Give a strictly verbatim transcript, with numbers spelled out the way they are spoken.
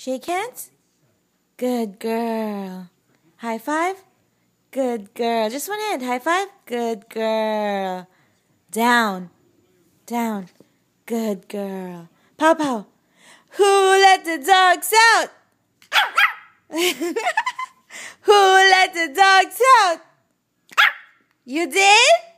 Shake hands. Good girl. High five. Good girl. Just one hand. High five. Good girl. Down. Down. Good girl. Pow pow. Who let the dogs out? Who let the dogs out? You did?